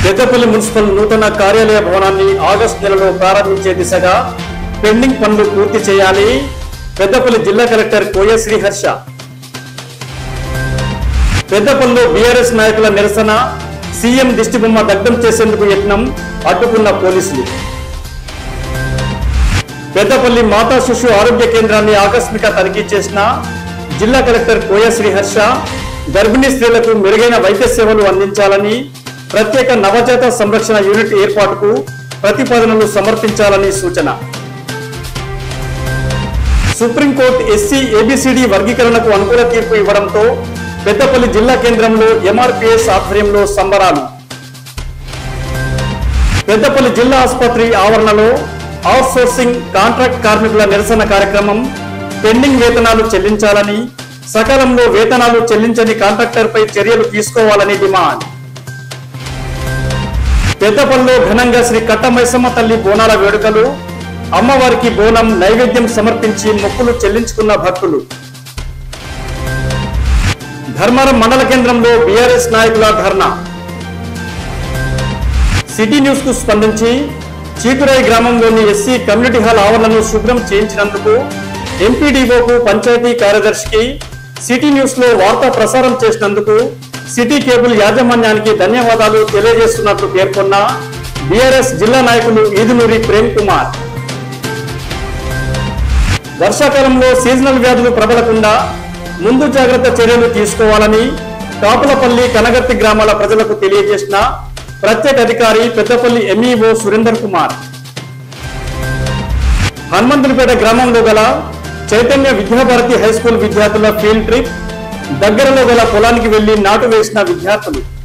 Peddapalli municipal నూతన కార్యాలయ భవనాన్ని ఆగస్టు నెలలో ప్రారంభించే దిశగా పెండింగ్ పనులు పూర్తి చేయాలి. పెద్దపల్లి జిల్లా కలెక్టర్ కోయ శ్రీహర్ష. పెద్దపల్లిలో బీఆర్ఎస్ నాయకుల నిరసన, సీఎం దిష్టిబొమ్మ దగ్ధం చేసేందుకు యత్నం, అడ్డుకున్న పోలీసులు. పెద్దపల్లి మాతా శిశు ఆరోగ్య కేంద్రాన్ని ఆకస్మిక తనిఖీ చేసిన జిల్లా కలెక్టర్ కోయ శ్రీహర్ష. గర్భిణీ స్త్రీలకు మెరుగైన వైద్య సేవలు అందించాలని, ప్రత్యేక నవజాత సంరక్షణ యూనిట్ ఏర్పాటుకు ప్రతిపాదనలు సమర్పించాలని సూచన. సుప్రీంకోర్టు ఎస్సీ ఏబిసిడి వర్గీకరణకు అనుకూల తీర్పు ఇవ్వడంతో పెద్దపల్లి జిల్లా కేంద్రంలో ఎంఆర్పీఎస్ ఆధ్వర్యంలో సంబరాలు. పెద్దపల్లి జిల్లా ఆసుపత్రి ఆవరణలో అవుట్ సోర్సింగ్ కాంట్రాక్ట్ కార్మికుల నిరసన కార్యక్రమం. పెండింగ్ వేతనాలు చెల్లించాలని, సకాలంలో వేతనాలు చెల్లించని కాంట్రాక్టర్పై చర్యలు తీసుకోవాలని డిమాండ్. పెద్దపల్లిలో ఘనంగా శ్రీ కట్టమైసమ్మ తల్లి బోనాల వేడుకలు. అమ్మవారికి బోనం నైవేద్యం సమర్పించి మొక్కులు చెల్లించుకున్న భక్తులు. ధర్మారం మండల కేంద్రంలో బీఆర్ఎస్ నాయకుల ధర్నా. సిటీ న్యూస్ కు స్పందించి చీకురాయి గ్రామంలోని ఎస్సీ కమ్యూనిటీ హాల్ ఆవరణను శుభ్రం చేయించినందుకు ఎంపీడీఓకు, పంచాయతీ కార్యదర్శికి, సిటీ న్యూస్ లో వార్తా ప్రసారం చేసినందుకు సిటీ కేబుల్ యాజమాన్యానికి ధన్యవాదాలు తెలియజేస్తున్నట్లు పేర్కొన్న బీఆర్ఎస్ జిల్లా నాయకులు ఈదునూరి ప్రేమ్ కుమార్. వర్షాకాలంలో సీజనల్ వ్యాధులు ప్రబలకుండా ముందు జాగ్రత్త చర్యలు తీసుకోవాలని కాపులపల్లి, కనగర్తి గ్రామాల ప్రజలకు తెలియజేసిన ప్రత్యేక అధికారి పెద్దపల్లి ఎంఈఓ సురేందర్ కుమార్. హనుమంతునిపేట గ్రామంలో గల చైతన్య విద్యాభారతి హైస్కూల్ విద్యార్థుల ఫీల్డ్ ట్రిప్. దగ్గరలో గల పొలానికి వెళ్లి నాటు వేసిన విద్యార్థులు.